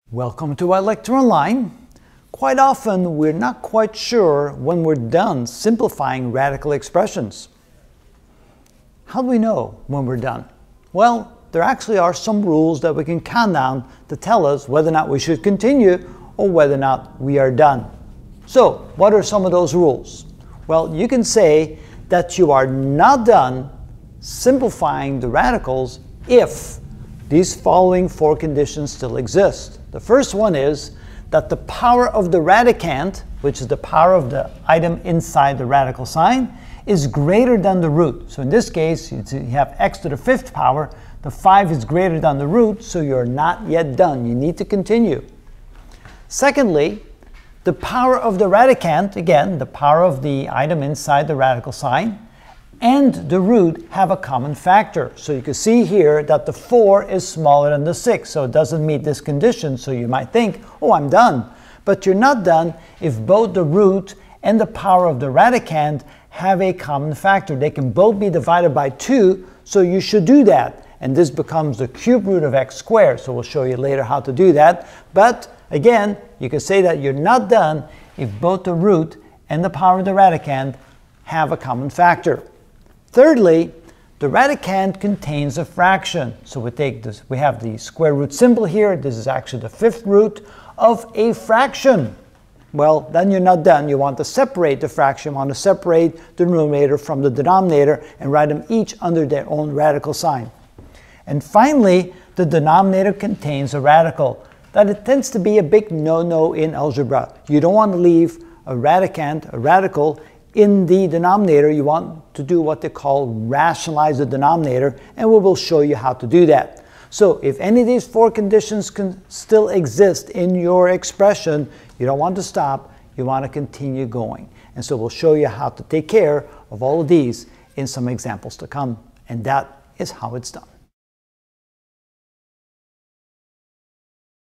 Welcome to our lecture online. Quite often we're not quite sure when we're done simplifying radical expressions. How do we know when we're done? Well, there actually are some rules that we can count down to tell us whether or not we should continue or whether or not we are done. So, what are some of those rules? Well, you can say that you are not done simplifying the radicals if these following four conditions still exist. The first one is that the power of the radicand, which is the power of the item inside the radical sign, is greater than the root. So in this case, you have x to the fifth power. The 5 is greater than the root, so you're not yet done. You need to continue. Secondly, the power of the radicand, again, the power of the item inside the radical sign, and the root have a common factor. So you can see here that the 4 is smaller than the 6, so it doesn't meet this condition. So you might think, oh, I'm done. But you're not done if both the root and the power of the radicand have a common factor. They can both be divided by 2, so you should do that. And this becomes the cube root of x squared. So we'll show you later how to do that. But again, you can say that you're not done if both the root and the power of the radicand have a common factor. Thirdly, the radicand contains a fraction. So we take this, we have the square root symbol here. This is actually the fifth root of a fraction. Well, then you're not done. You want to separate the fraction. You want to separate the numerator from the denominator and write them each under their own radical sign. And finally, the denominator contains a radical. That it tends to be a big no-no in algebra. You don't want to leave a radicand, a radical, in the denominator. You want to do what they call rationalize the denominator, and we will show you how to do that. So if any of these four conditions can still exist in your expression, you don't want to stop, you want to continue going. And so we'll show you how to take care of all of these in some examples to come, and that is how it's done.